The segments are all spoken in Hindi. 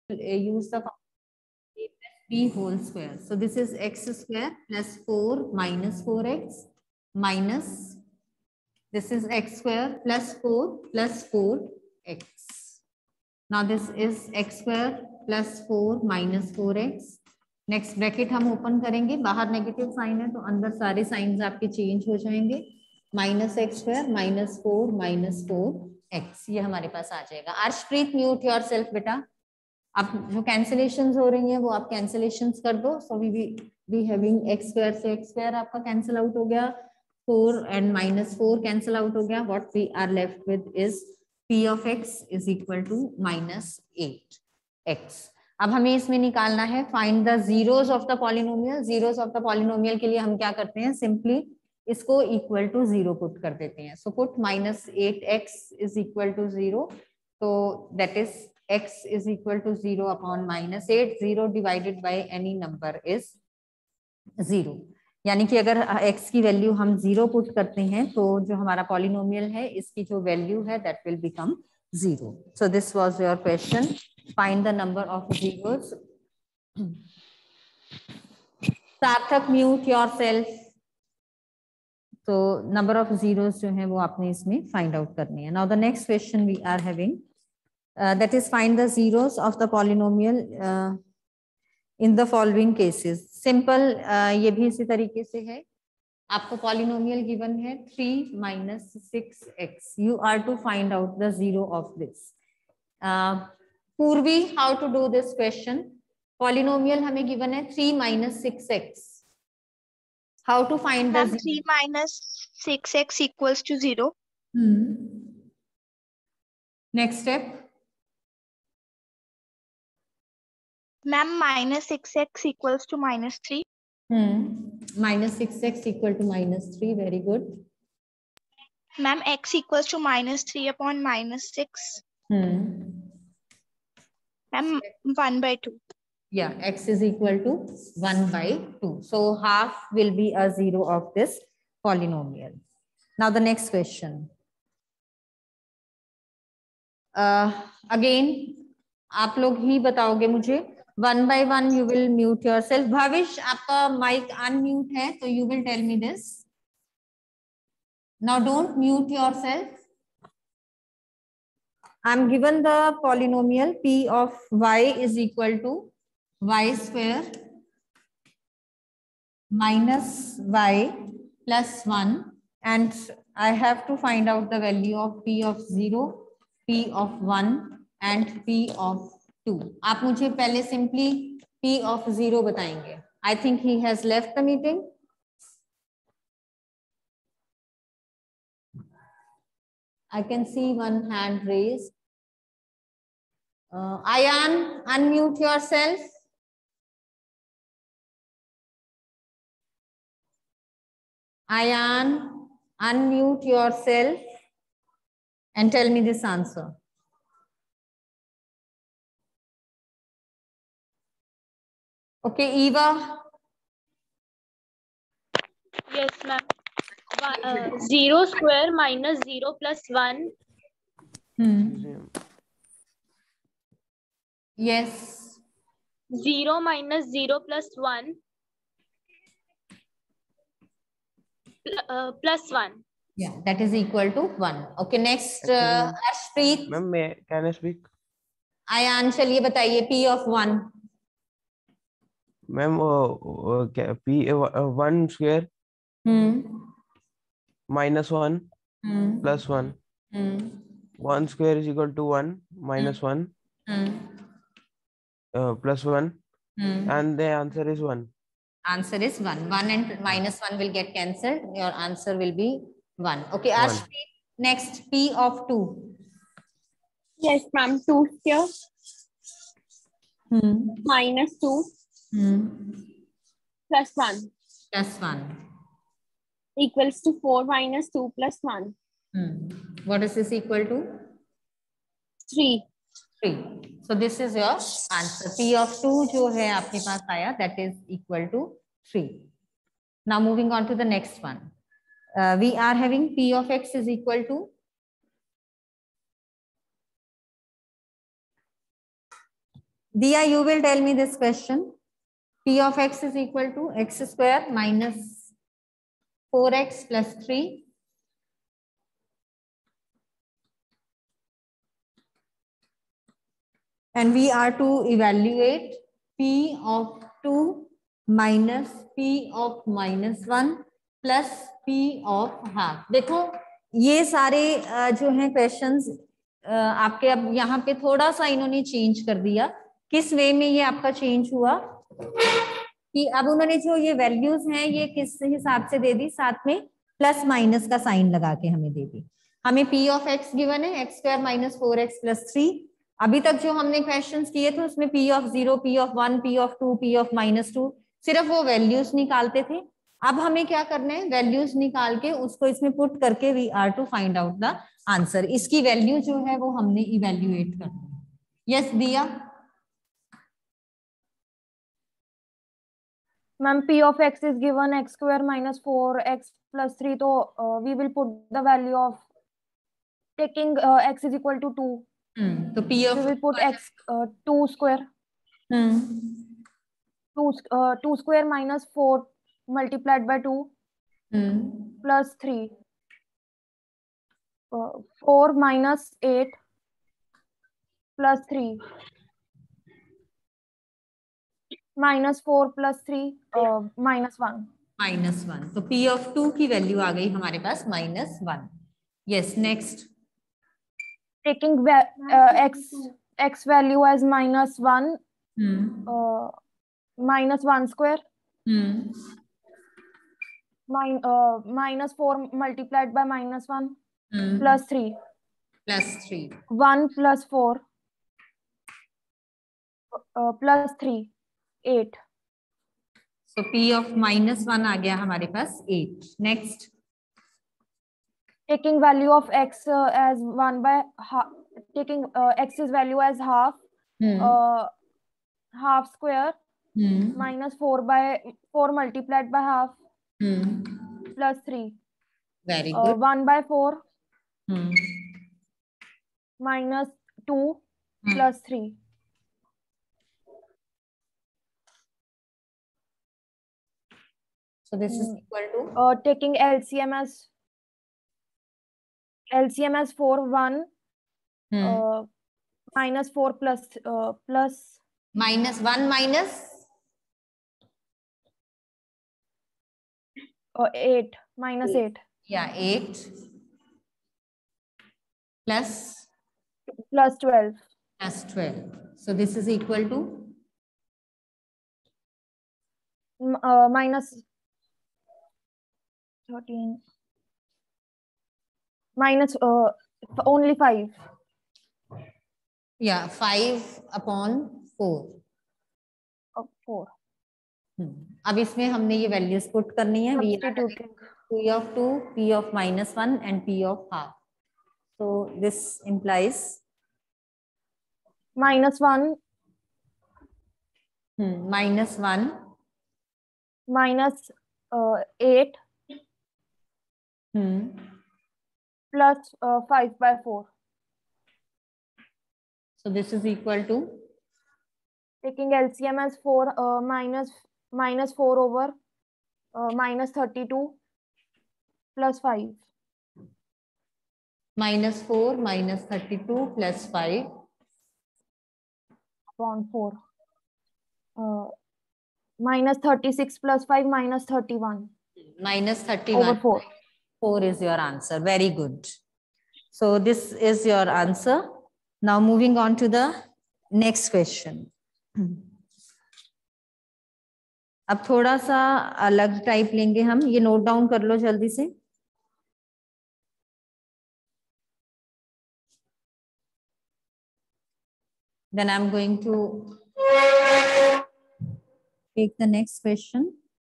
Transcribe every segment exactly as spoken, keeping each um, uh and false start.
use the a plus b whole square. So this is x square plus four minus four x minus, this is x square plus four plus four x. Now this is x square plus four minus four x. Next bracket हम ओपन करेंगे, बाहर नेगेटिव साइन है तो अंदर सारे साइंस आपके चेंज हो जाएंगे. Minus x square minus four minus four x, ये हमारे पास आ जाएगा. अर्शप्रीत म्यूट योर सेल्फ बेटा. अब जो कैंसिलेशन हो रही है वो आप कैंसिलेशन कर दो. So we be having x square से एक्स स्क्वायर आपका कैंसिल आउट हो गया, four and minus four cancel out हो गया. What we are left with is P of x is equal to minus eight x. अब हमें इसमें निकालना है find the zeros of the polynomial. Zeros of the polynomial के लिए हम क्या करते हैं, सिंपली इसको इक्वल टू जीरो पुट कर देते हैं. So put minus eight x is equal to zero. तो that is x is equal to zero upon minus eight. zero divided by any number is zero. यानी कि अगर x की वैल्यू हम जीरो पुट करते हैं तो जो हमारा पॉलिनोमियल है इसकी जो वैल्यू है that will become zero. So this was your question. Find the number of zeros. सार्थक mute yourself. तो number of zeros जो है वो आपने इसमें find out करनी है. Now the next question we are having. Uh, that is find the zeros of the polynomial uh, in the following cases. Simple, uh, ये भी इसी तरीके से है. आपको polynomial given है three minus six x. You are to find out the zero of this. Uh, पूर्वी, how to do this question? Polynomial हमें given है three minus six x. How to find the zero? three minus six x equals to zero. Hmm. Next step. Ma'am, minus six x equals to minus three. Hmm. Minus six x equal to minus three. Very good. Ma'am, x equals to minus three upon minus six. Hmm. Ma'am, one by two. Yeah, x is equal to one by two. So half will be a zero of this polynomial. Now the next question. Uh, again, आप लोग ही बताओगे मुझे. One by one you will mute yourself. Bhavishya आपका माइक अनम्यूट है तो you will tell me this. Now don't mute yourself. I am given the polynomial p of y is equal to y square minus y plus one and I have to find out the value of p of zero, p of one and p of two. आप मुझे पहले सिंपली p ऑफ जीरो बताएंगे. I think he has left the meeting. I can see one hand raised. Uh, Ayan, unmute yourself. Ayan, unmute yourself and tell me this answer. Okay, Eva. Yes, ma'am. Uh, zero square minus zero plus one. Hmm. Yes. Zero minus zero plus one. Uh, plus one. Yeah, that is equal to one. Okay, next, uh, Arshpreet. Ma'am, may can I speak? Ayan, चलिए बताइए p of one. Ma'am, uh, uh, p uh, one square. Hmm. Minus one. Hmm. Plus one. Hmm. One square is equal to one minus Hmm. one. Hmm. Uh, plus one. Hmm. And the answer is one. Answer is one. One and minus one will get cancelled. Your answer will be one. Okay, One. Ashpreet. Next, p of two. Yes, ma'am. Two here. Hmm. Minus two Hmm. plus one Plus one. equals to four minus two plus one. Hmm. What is this equal to? Three. Three. So this is your answer. P of two जो है आपके पास आया, that is equal to three. Now moving on to the next one. Uh, we are having p of x is equal to Diya, you will tell me this question. P of x is equal to x square minus four x plus three. And we are to evaluate P of two minus P of minus one plus P of half. देखो ये सारे जो हैं क्वेश्चंस आपके अब यहाँ पे थोड़ा सा इन्होंने चेंज कर दिया. किस वे में ये आपका चेंज हुआ कि अब उन्होंने जो ये वैल्यूज हैं ये किस हिसाब से दे दी, साथ में प्लस माइनस का साइन लगा के हमें दे दी. हमें P ऑफ x गिवन है x square minus four x plus three. अभी तक जो हमने क्वेश्चंस किए थे उसमें P of zero, P of one, P of two, P of minus two, सिर्फ वो वैल्यूज निकालते थे. अब हमें क्या करना है, वैल्यूज निकाल के उसको इसमें पुट करके we are to find out the answer. इसकी वैल्यू जो है वो हमने इवेल्युएट करनी है. यस दिया. Ma'am P of x is given x square minus four x plus three, तो uh, we will put the value of taking uh, x is equal to two. hmm. तो P of we will put x uh, two square. hmm. two uh, two square minus four multiplied by two hmm. plus three. uh, four minus eight plus three minus four plus three uh, minus one. Minus one. तो P ऑफ टू की वैल्यू आ गई हमारे पास minus one. Yes next. Taking uh, x x value as minus one. hmm. uh, minus one square. hmm. Min, uh, minus four multiplied by minus one hmm. plus three. plus three. one plus four uh, plus three. eight. So P of minus one आ गया हमारे पास eight. Next. Taking value of x uh, as one by half, taking uh, x's value as half. hmm. uh, half square hmm. minus four by four multiplied by half hmm. plus three. Very uh, good. one by four hmm. minus two hmm. plus three. So this is Hmm. equal to uh, taking L C M as L C M as four one. hmm. uh, minus four plus uh, plus minus one minus uh, eight minus eight yeah eight plus plus twelve. plus twelve. So this is equal to M- uh, minus thirteen minus uh, only five. yeah five upon four. uh, four. hmm. अब इसमें हमने ये वैल्यूज पुट करनी है. We are Substituting. P of two, P of minus one and P of half. So this implies minus one hmm, minus one minus uh, eight hmm, plus uh, five by four. so this is equal to Taking L C M as four uh, minus minus four over uh, minus thirty-two plus five. minus four minus thirty-two plus five Upon four. Uh, minus thirty-six plus five minus thirty-one minus thirty-one over four. four is your answer. Very good. So this is your answer. Now moving on to the next question. अब थोड़ा सा अलग टाइप लेंगे हम. ये नोट डाउन कर लो जल्दी से. Then I'm going to take the next question.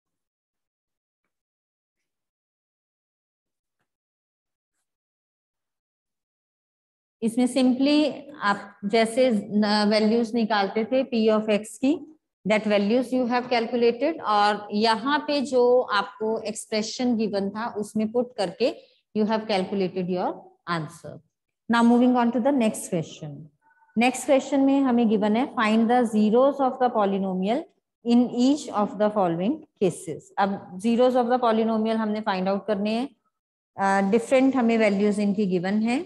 इसमें सिंपली आप जैसे वैल्यूज निकालते थे P ऑफ x की, that values you have calculated, और यहाँ पे जो आपको एक्सप्रेशन गिवन था उसमें पुट करके you have calculated your answer. Now moving on to the next question. Next question में हमें गिवन है find the zeros of the polynomial in each of the following cases. अब जीरोस ऑफ द पॉलिनोमियल हमने फाइंड आउट करने हैं, डिफरेंट uh, हमें वैल्यूज इनकी गिवन है।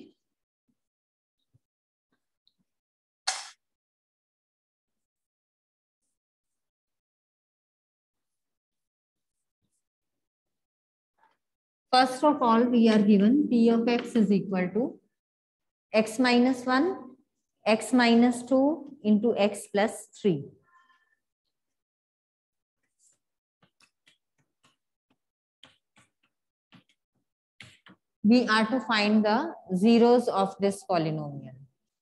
First of all, we are given P of x is equal to x minus one, x minus two into x plus three. We are to find the zeros of this polynomial.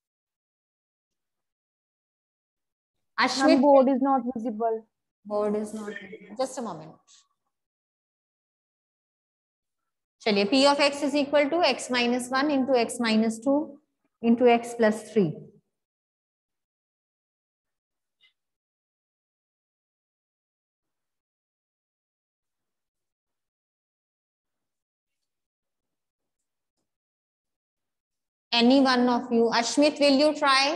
Ashmit, board is not visible. Board is not visible. Just a moment. चलिए, P of x is equal to x minus one into x minus two into x plus three. Any one of you? Ashmit, will you try?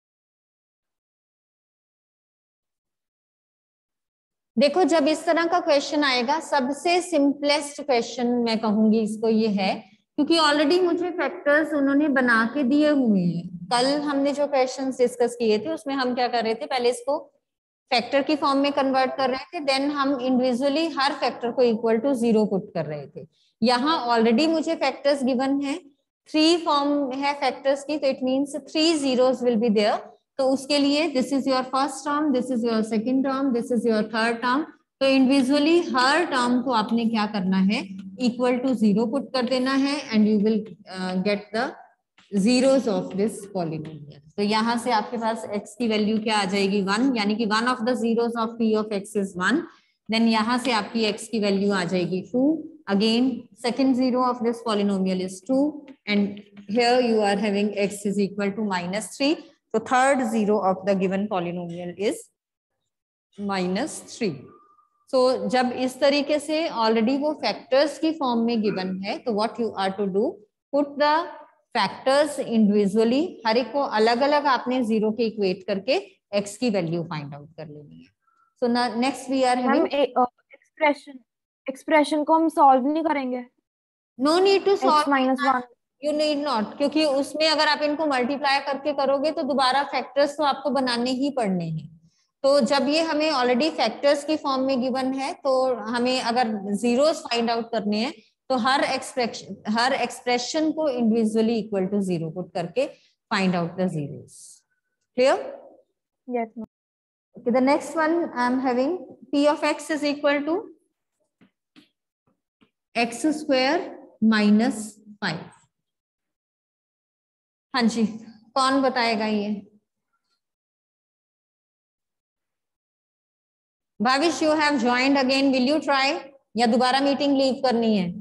देखो, जब इस तरह का क्वेश्चन आएगा, सबसे सिंपलेस्ट क्वेश्चन मैं कहूंगी इसको ये है, क्योंकि ऑलरेडी मुझे फैक्टर्स उन्होंने बना के दिए हुए हैं। कल हमने जो क्वेश्चंस डिस्कस किए थे उसमें हम क्या कर रहे थे, पहले इसको फैक्टर की फॉर्म में कन्वर्ट कर रहे थे, देन हम इंडिविजुअली हर फैक्टर को इक्वल टू जीरो पुट कर रहे थे। यहाँ ऑलरेडी मुझे फैक्टर्स गिवन है, थ्री फॉर्म है फैक्टर्स की, तो it means three zeros will be there. तो उसके लिए this is your first term, this is your second term, this is your third term. तो इंडिविजुअली हर टर्म को आपने क्या करना है, इक्वल टू जीरो पुट कर देना है, and you will get the zeros of this polynomial. तो यहाँ से आपके पास x की वैल्यू क्या आ जाएगी, वन, यानी कि one of the zeros of p of x is one. Then यहाँ से आपकी x की वैल्यू आ जाएगी two. Again second zero of this polynomial is two, and here you are having x is equal to minus three. तो third zero of the given polynomial is minus three. So जब इस तरीके से ऑलरेडी वो फैक्टर्स की फॉर्म में गिवन है, तो what you are to do, put the factors individually, हर एक को अलग अलग आपने जीरो के इक्वेट करके x की वैल्यू फाइंड आउट कर लेनी है। So next we are having expression expression को हम सॉल्व नहीं करेंगे। No need to solve minus one, you need not, क्योंकि उसमें अगर आप इनको मल्टीप्लाई करके करोगे तो दोबारा फैक्टर्स तो आपको बनाने ही पड़ने हैं। तो जब ये हमें ऑलरेडी फैक्टर्स की फॉर्म में गिवन है, तो हमें अगर जीरोस फाइंड आउट करने हैं तो हर एक्सप्रेशन हर एक्सप्रेशन को individually equal to zero put करके find out the zeros. Clear? Yes ma'am. Okay, the next one I am having p of x is equal to x square minus five. हाँ जी, कौन बताएगा ये? Bhavish, you have joined again, will you try, या दोबारा मीटिंग लीव करनी है?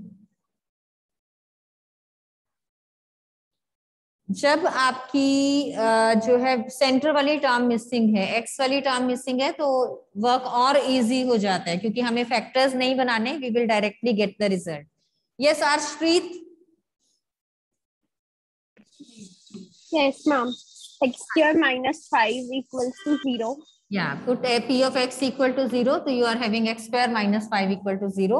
जब आपकी जो है सेंटर वाली टर्म मिसिंग है, एक्स वाली टर्म मिसिंग है, तो वर्क और इजी हो जाता है, क्योंकि हमें फैक्टर्स नहीं बनाने, we will directly get the result. Yes Arshpreet? Yes, ma'am. X square minus five equals to zero. Yeah, put a p of x equal to zero, so you are having x square minus five equal to zero.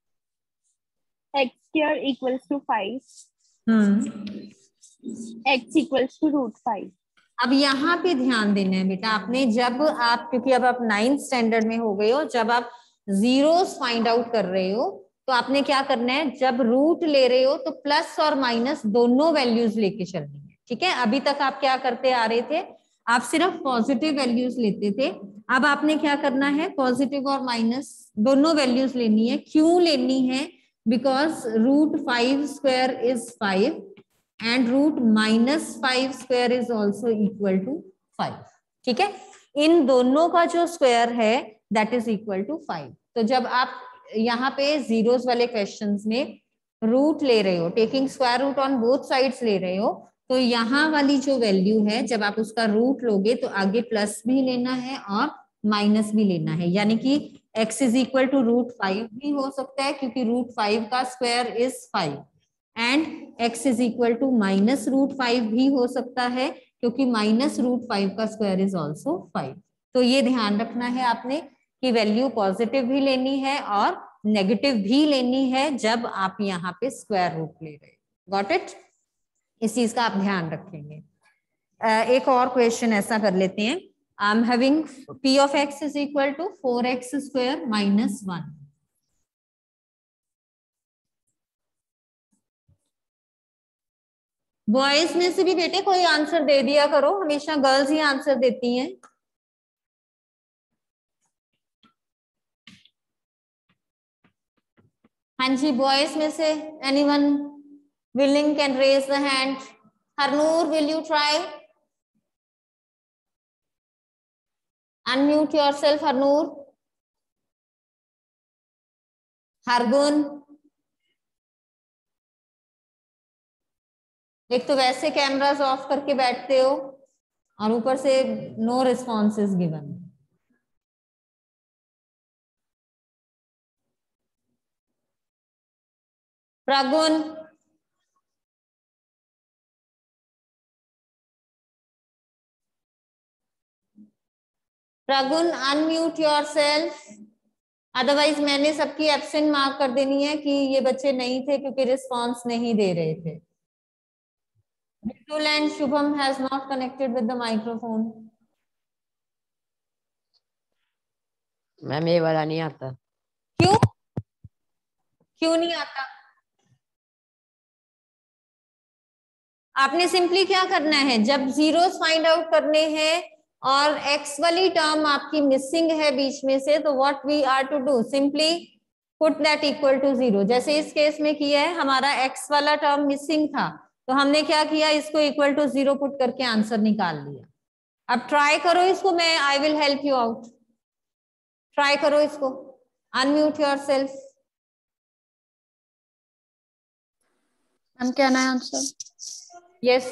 X square equals to five. Hmm. X equals to root five. अब यहाँ पे ध्यान देना है बेटा आपने, जब आप, क्योंकि अब आप नाइन्थ स्टैंडर्ड में हो गए हो, जब आप जीरोस फाइंड आउट कर रहे हो तो आपने क्या करना है, जब रूट ले रहे हो तो प्लस और माइनस दोनों वैल्यूज लेके चलनी है। ठीक है, अभी तक आप क्या करते आ रहे थे, आप सिर्फ पॉजिटिव वैल्यूज लेते थे। अब आपने क्या करना है, पॉजिटिव और माइनस दोनों वैल्यूज लेनी है। क्यों लेनी है? Because root five square is five and root minus five square is also equal to five. ठीक है, इन दोनों का जो स्क्वायर है that is equal to five. तो जब आप यहाँ पे जीरोस वाले क्वेश्चंस में रूट ले रहे हो, taking square root on both sides ले रहे हो, तो यहाँ वाली जो वैल्यू है, जब आप उसका रूट लोगे तो आगे प्लस भी लेना है और माइनस भी लेना है, यानी कि x is equal to root five भी हो सकता है, क्योंकि रूट फाइव का square is five, and x is equal to minus root five भी हो सकता है, क्योंकि माइनस रूट फाइव का स्क्वायर इज ऑल्सो फाइव। तो ये ध्यान रखना है आपने कि वैल्यू पॉजिटिव भी लेनी है और नेगेटिव भी लेनी है जब आप यहाँ पे स्क्वायर रूट ले रहे। Got it? इस चीज का आप ध्यान रखेंगे। uh, एक और क्वेश्चन ऐसा कर लेते हैं। I am having p of x is equal to four x square minus one. Boys में से भी बेटे कोई आंसर दे दिया करो, हमेशा गर्ल्स ही आंसर देती हैं। हाँ जी, बॉयज में से anyone willing can raise the hand. Harnoor, will you try? Unmute yourself Harnoor. Hargun, एक तो वैसे कैमरास ऑफ करके बैठते हो और ऊपर से no responses given. Pragun, Pragun unmute yourself, otherwise मैंने सबकी एब्सेंट मार्क कर देनी है कि ये बच्चे नहीं थे क्योंकि रिस्पॉन्स नहीं दे रहे थे। Ritul and Shubham has not connected with the microphone. Ma'am ये वाला नहीं आता। क्यों क्यों नहीं आता? आपने सिंपली क्या करना है, जब जीरोस फाइंड आउट करने हैं और x वाली टर्म आपकी मिसिंग है बीच में से, तो what we are to do, simply put that equal to zero. जैसे इस केस में किया है, हमारा x वाला टर्म मिसिंग था तो हमने क्या किया, इसको इक्वल टू जीरो पुट करके आंसर निकाल लिया। अब ट्राई करो इसको, मैं I will help you out. Try करो इसको, unmute yourself. Ma'am can I answer? Yes.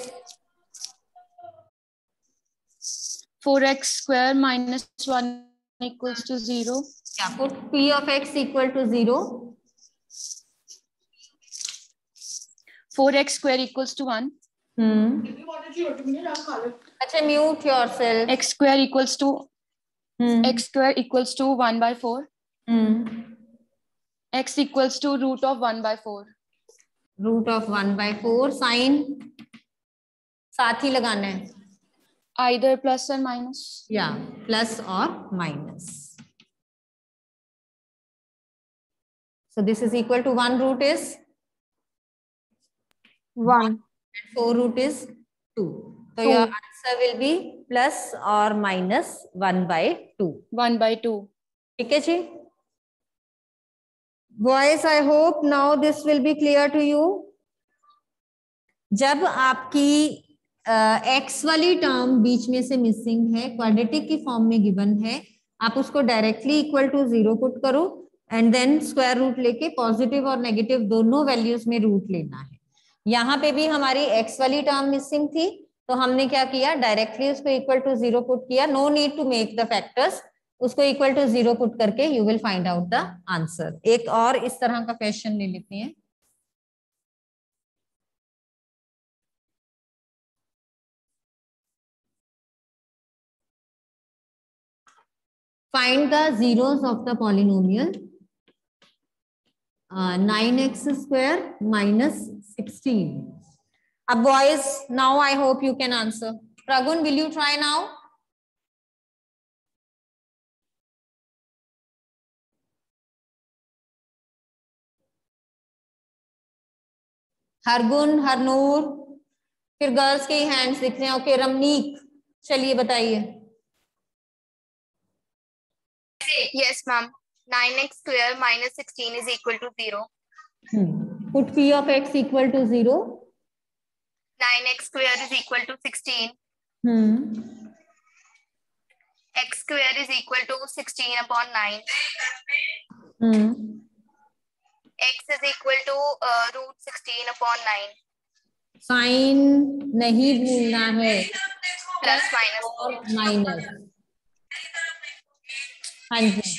Four x square minus one equals to zero. क्या put p of x equal to zero. Four x square equals to one. Hmm अच्छा, mute yourself. X square equals to x square equals to one by four. X equals to root of one by four. Root of one by four, sign साथ ही लगाना है, आइदर प्लस और माइनस। या प्लस और minus. So this is equal to one root is one and four root is two. So your answer will be plus or minus one by two. one by two. ठीक है जी। Boys, I hope now this will be clear to you. जब आपकी x वाली टर्म बीच में से मिसिंग है, क्वाड्रेटिक की फॉर्म में गिवन है, आप उसको directly equal to zero put करो एंड देन स्क्वायर रूट लेके पॉजिटिव और नेगेटिव दोनों वैल्यूज में रूट लेना है। यहाँ पे भी हमारी x वाली टर्म मिसिंग थी तो हमने क्या किया, डायरेक्टली उसको इक्वल टू जीरो पुट किया। No need to make the factors, उसको इक्वल टू जीरो पुट करके you will find out the answer. एक और इस तरह का क्वेश्चन ले लेते हैं। Find the zeros of the polynomial nine x square minus sixteen. Uh, boys, now I hope you can answer. Pragun, will you try now? Hargun, Harnoor, फिर गर्ल्स के ही हैंड्स दिख रहे हैं। ओके, रमनीक, चलिए बताइए। Yes, ma'am. nine x square minus sixteen is equal to zero. Hmm. Put p of x equal to zero. nine x square is equal to sixteen. Hmm. X square is equal to sixteen upon nine. Hmm. X is equal to uh, root sixteen upon nine. Sign नहीं भूलना है, Plus minus. और माइनस। हाँ जी,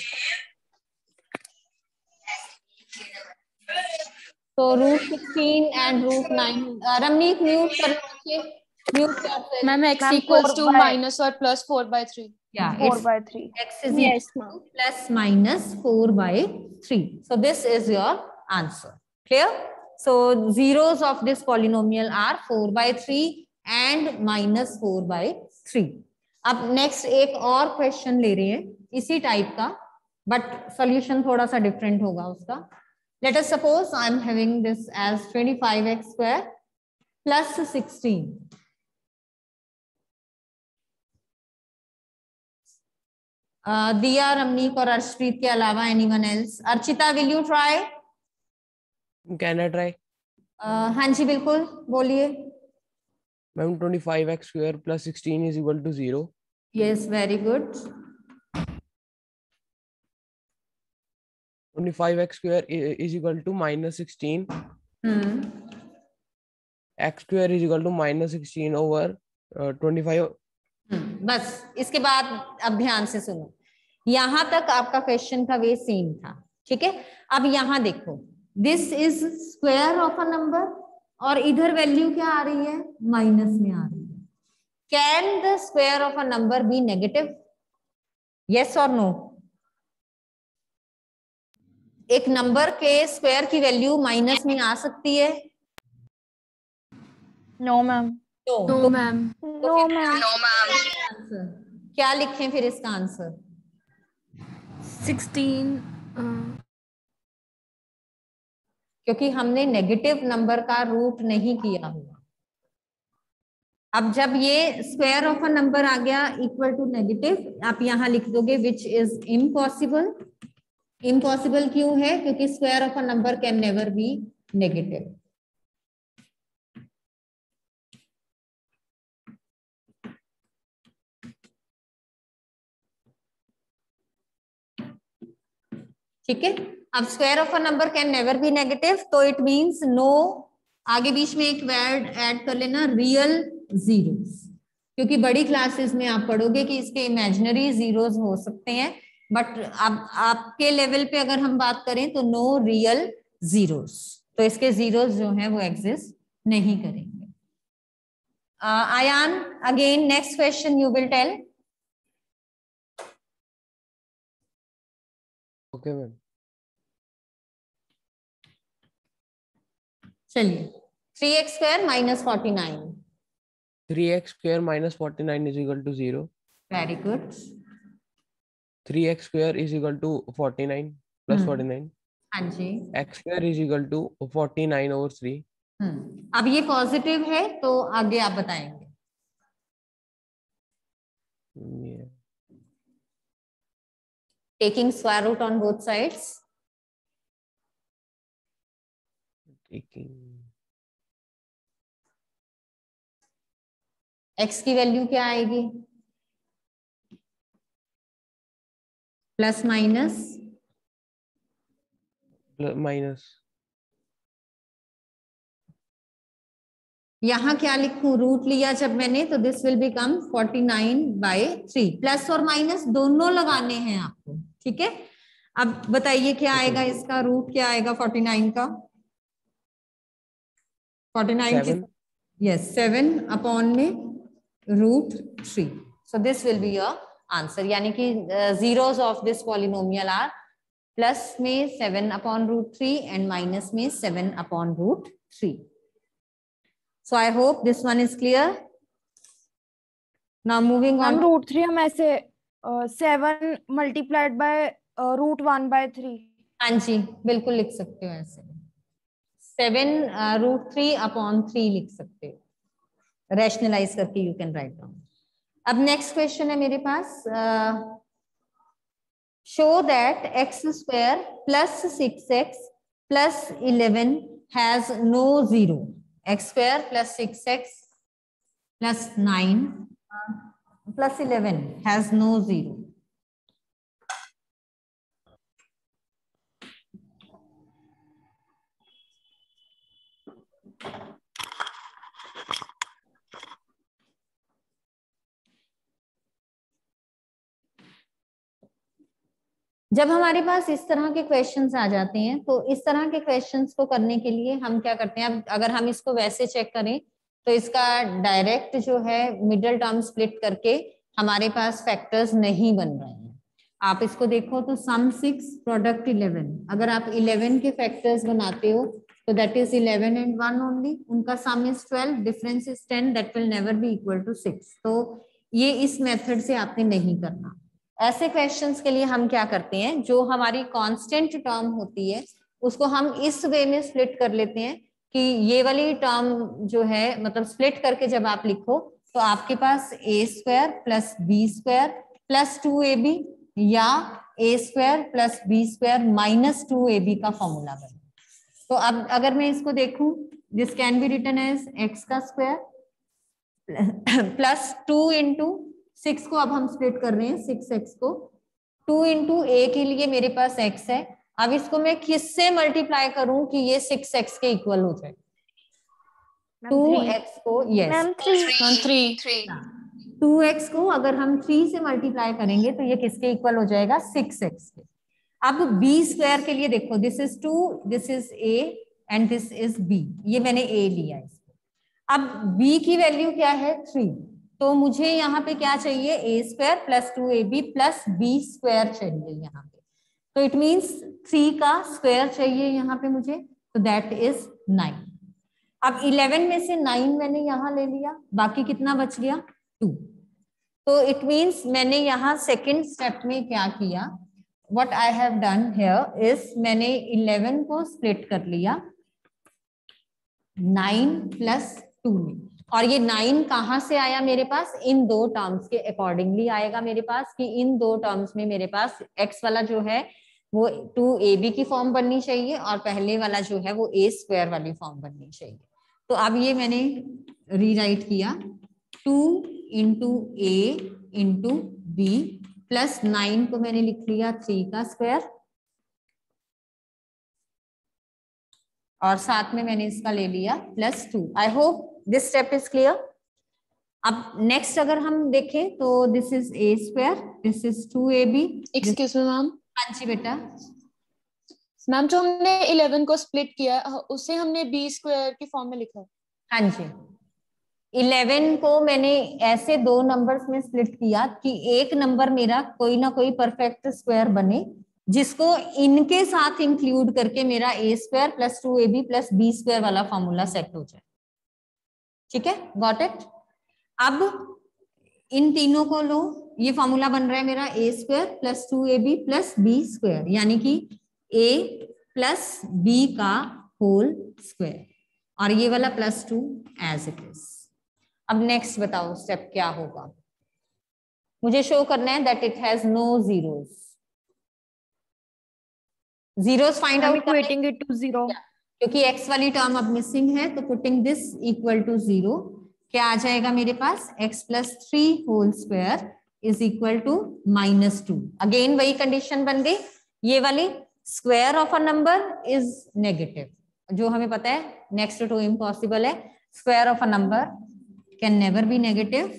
तो root sixteen and root nine. Ramneek mute कर लो, mu क्या है? Ma'am, x Ma'am, equals four to by- minus or plus four by three. Yeah, four it's by three. x is Yes, equal ma'am. to plus minus four by three. So this is your answer. Clear? So zeros of this polynomial are four by three and minus four by three. अब next एक और question ले रहे हैं इसी type का, but solution थोड़ा सा different होगा उसका. Let us suppose I am having this as twenty-five x square plus sixteen. Uh, दिया, रमनीक और अर्शप्रीत के अलावा anyone else? Archita, will you try? Can I try? Uh, हाँ जी बिल्कुल, बोलिए. Ma'am, twenty-five x square plus sixteen is equal to zero. Yes, very good. twenty-five x square i- is equal to minus sixteen. Hmm. X square is equal to minus sixteen over uh, twenty-five. हम्म, बस इसके बाद अब ध्यान से सुनो. यहां तक आपका क्वेश्चन का वे सेम था, ठीक है. अब यहां देखो, this is square of a number और इधर वैल्यू क्या आ रही है? माइनस में आ रही है. Can the square of a number be negative? Yes और नो? एक नंबर के स्क्वायर की वैल्यू माइनस में आ सकती है? No, ma'am. तो, No, तो, ma'am. तो No, फिर ma'am. आंसर क्या लिखें फिर इसका आंसर? Sixteen. Uh, क्योंकि हमने नेगेटिव नंबर का रूट नहीं किया हुआ. अब जब ये स्क्वायर ऑफ अ नंबर आ गया इक्वल टू नेगेटिव, आप यहां लिख दोगे विच इज इम्पॉसिबल. इम्पॉसिबल क्यों है? क्योंकि square of a number can never be negative. ठीक है. अब square of a number can never be negative, तो इट मींस नो. आगे बीच में एक वर्ड ऐड कर लेना, रियल जीरोस, क्योंकि बड़ी क्लासेस में आप पढ़ोगे कि इसके इमेजिनरी जीरोस हो सकते हैं, बट अब आपके लेवल पे अगर हम बात करें तो नो रियल जीरोस, तो इसके जीरोस जो हैं वो एग्जिस्ट नहीं करेंगे. Aayan, again next question you will tell. Okay, ma'am. चलिए, three x square minus forty nine. three x square minus forty-nine is equal to zero. Very good. three x square is equal to forty-nine plus Hmm. forty-nine. हाँ जी. X square is equal to forty-nine over three. हम्म. अब ये पॉजिटिव है तो आगे आप बताएंगे. Yeah. Taking square root on both sides. Taking x की वैल्यू क्या आएगी? प्लस माइनस pl- minus यहां क्या लिखूं? रूट लिया जब मैंने तो this will become forty nine by three. Plus और माइनस दोनों लगाने हैं आपको, ठीक है. अब बताइए क्या आएगा इसका रूट? क्या आएगा फोर्टी नाइन का? Forty nine seven. Yes, seven upon में root three. So this will be your answer. यानी कि zeros of this polynomial are plus में seven upon root three and minus में seven upon root three. So I hope this one is clear. Now moving Ma'am, on. root three हम ऐसे seven multiplied by root one by three. हाँ जी, बिल्कुल लिख सकते हो ऐसे. Seven root three upon three लिख सकते हो. रैशनलाइज करके यू कैन राइट डाउन. अब नेक्स्ट क्वेश्चन है मेरे पास. Show that x square plus six x plus eleven has no zero. X square plus six x plus nine plus eleven has no zero. जब हमारे पास इस तरह के क्वेश्चंस आ जाते हैं तो इस तरह के क्वेश्चंस को करने के लिए हम क्या करते हैं? अब अगर हम इसको वैसे चेक करें तो इसका डायरेक्ट जो है मिडिल टर्म स्प्लिट करके हमारे पास फैक्टर्स नहीं बन रहे हैं। आप इसको देखो तो सम सिक्स प्रोडक्ट इलेवन, अगर आप इलेवन के फैक्टर्स बनाते हो तो that is eleven and one only, उनका sum is twelve, difference is ten, that will never be equal to six. तो ये इस मेथड से आपने नहीं करना। ऐसे क्वेश्चंस के लिए हम क्या करते हैं, जो हमारी कांस्टेंट टर्म होती है उसको हम इस वे में स्प्लिट कर लेते हैं कि ये वाली टर्म जो है मतलब स्प्लिट करके जब आप लिखो तो आपके पास a square plus b square plus two a b या a square plus b square minus two a b का फॉर्मूला बने। तो अब अगर मैं इसको देखूं, this can be written as x का square plus two into six को अब हम स्प्लिट कर रहे हैं, सिक्स एक्स को, टू इंटू ए के लिए मेरे पास एक्स है, अब इसको मैं किससे मल्टीप्लाई करूं कि ये सिक्स एक्स के इक्वल हो जाए, टू एक्स को, यस थ्री टू एक्स को अगर हम थ्री से मल्टीप्लाई करेंगे तो ये किसके इक्वल हो जाएगा, सिक्स एक्स के। अब बी स्क्वायर के लिए देखो, this is two, this is a and this is b, ये मैंने ए लिया इसको। अब बी की वैल्यू क्या है, थ्री, तो मुझे यहाँ पे क्या चाहिए, a square plus two a b plus b square चाहिए यहाँ पे, तो इट मीन्स थ्री का स्क्वायर चाहिए यहाँ पे मुझे, तो दैट इज नाइन। अब इलेवन में से नाइन मैंने यहाँ ले लिया, बाकी कितना बच गया, टू। तो इट मीन्स मैंने यहाँ सेकेंड स्टेप में क्या किया, what I have done here is मैंने इलेवन को स्प्लिट कर लिया नाइन प्लस टू में, और ये नाइन कहाँ से आया मेरे पास, इन दो टर्म्स के अकॉर्डिंगली आएगा मेरे पास, कि इन दो टर्म्स में मेरे पास एक्स वाला जो है वो टू ए बी की फॉर्म बननी चाहिए और पहले वाला जो है वो ए स्क्वायर वाली फॉर्म बननी चाहिए। तो अब ये मैंने रीराइट किया, two into a into b plus nine को मैंने लिख लिया थ्री का स्क्वायर, और साथ में मैंने इसका ले लिया plus two. I hope this step is clear. अब नेक्स्ट अगर हम देखें तो this is a square, this is two a b. Excuse me ma'am. हाँ जी बेटा। मैम जो हमने इलेवन को स्प्लिट किया उसे हमने बी स्क्वायर की फॉर्म में लिखा है। हाँ जी, इलेवन को मैंने ऐसे दो नंबर्स में स्प्लिट किया कि एक नंबर मेरा कोई ना कोई परफेक्ट स्क्वायर बने जिसको इनके साथ इंक्लूड करके मेरा a square plus two a b plus b square वाला फॉर्मूला सेट हो जाए। ठीक है, गॉट इट। अब इन तीनों को लो, ये फॉर्मूला बन रहा है मेरा a square plus two a b plus b square, यानी कि ए प्लस बी का होल स्क्वायर, और ये वाला plus two as it is. अब नेक्स्ट बताओ स्टेप क्या होगा, मुझे शो करना है that it has no zeros. Zeros find out equating it to zero, क्योंकि एक्स वाली टर्म अब मिसिंग है, तो putting this equal to zero, क्या आ जाएगा मेरे पास, x plus three whole square is equal to minus two. Again वही कंडीशन बन गई, ये वाली square of a number is negative, जो हमें पता है नेक्स्ट टू इम्पॉसिबल है, square of a number can never be negative.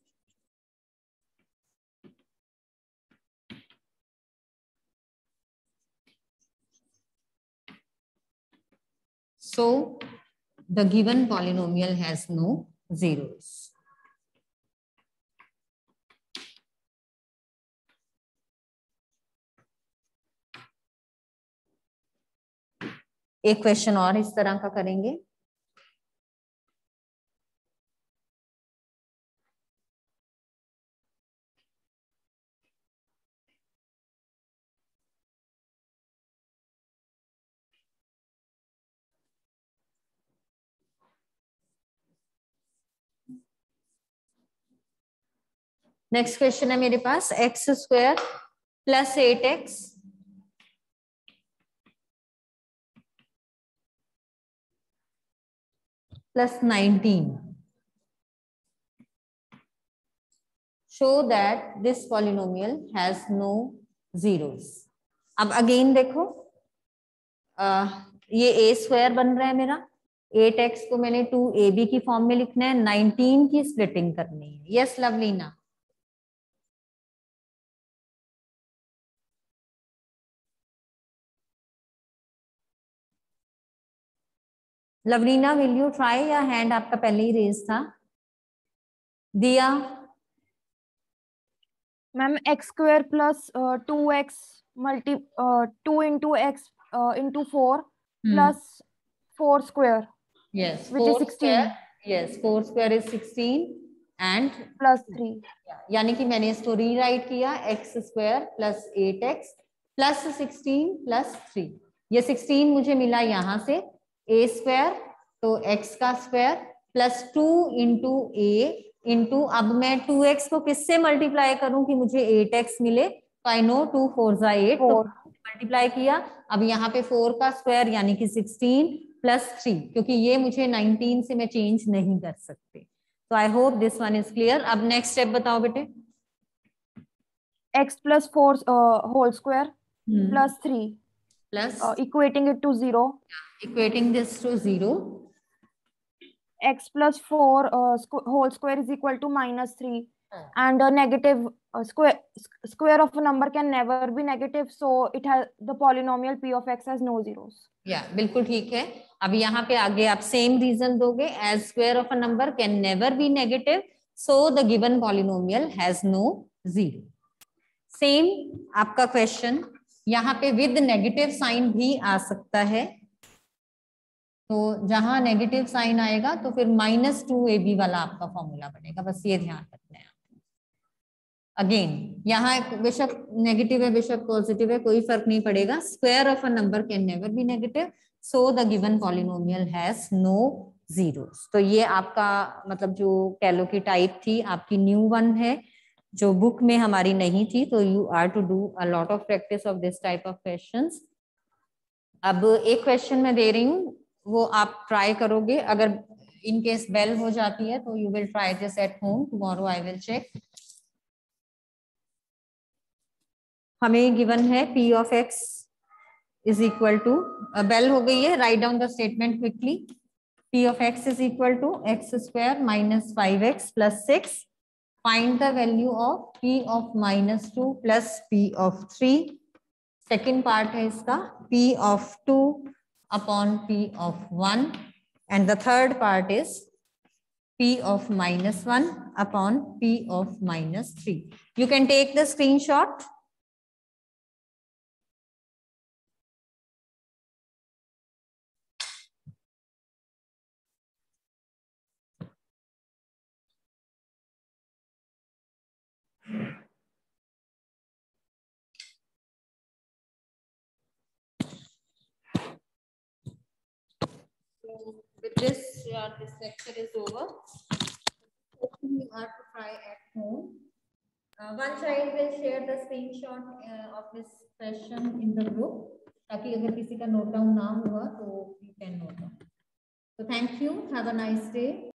So the given polynomial has no zeros. एक क्वेश्चन और इस तरह का करेंगे। नेक्स्ट क्वेश्चन है मेरे पास, x square plus eight x plus nineteen, show that this polynomial has no zeros. अब अगेन देखो, आ, ये ए स्क्वायर बन रहा है मेरा, एट एक्स को मैंने टू ए बी की फॉर्म में लिखना है, नाइनटीन की स्प्लिटिंग करनी है। Yes Lovelina, Lovelina will you try, या हैंड आपका पहले ही रेज था? दिया? Ma'am x square plus two x multi two into x into four plus four square Yes, which is four sixteen. square. Yes, four square is sixteen and plus three. यानी कि मैंने इसको रीराइट किया x square plus eight x plus sixteen plus three. ये सिक्सटीन मुझे मिला यहाँ से a स्क्वायर, तो x का square plus two into a into, अब मैं टू एक्स को किससे मल्टीप्लाई करूं कि मुझे एट एक्स मिले? तो आई नो टू फोर जा एट, तो मल्टीप्लाई किया. अब यहाँ पे फोर का स्क्वायर यानी कि सिक्सटीन प्लस थ्री, क्योंकि ये मुझे नाइनटीन से मैं चेंज नहीं कर सकते. तो I hope this one is clear. अब नेक्स्ट स्टेप बताओ बेटे. x plus four whole square plus three plus equating it to zero. Equating this to zero. x plus four uh, squ whole square is equal to minus three, and a negative uh, square square of a number can never be negative, so it has the polynomial p of x has no zeros. या yeah, बिल्कुल ठीक है. अब यहाँ पे आगे आप सेम रीजन दोगे. As square of a number can never be negative, so the given polynomial has no zero. Same आपका क्वेश्चन यहाँ पे विद नेगेटिव साइन भी आ सकता है. तो जहां नेगेटिव साइन आएगा तो फिर माइनस टू ए बी वाला आपका फॉर्मूला बनेगा. बस ये ध्यान रखना है. अगेन यहाँ बेशक नेगेटिव है बेशक पॉजिटिव है, कोई फर्क नहीं पड़ेगा. Square of a number can never be negative, so the given polynomial has no zeros. तो ये आपका मतलब जो कैलो की टाइप थी आपकी न्यू वन है, जो बुक में हमारी नहीं थी. तो you are to do a lot of practice of this type of questions. अब एक क्वेश्चन मैं दे रही हूँ, वो आप ट्राई करोगे. अगर इन केस बेल हो जाती है तो you will try this at home. Tomorrow I will check. हमें गिवन है p of x is equal to, bell हो गई है. Write down the statement quickly. p of x is equal to x square minus five x plus six. Find the value of p of minus two plus p of three. Second part है इसका p of two upon p of one, and the third part is p of minus one upon p of minus three. You can take the screenshot. With this, uh, this lecture is over. You are to try at home. Uh, one child will share the screenshot uh, of this question in the group, ताकि अगर किसी का नोट डाउन ना हुआ तो you can note down. So thank you. Have a nice day.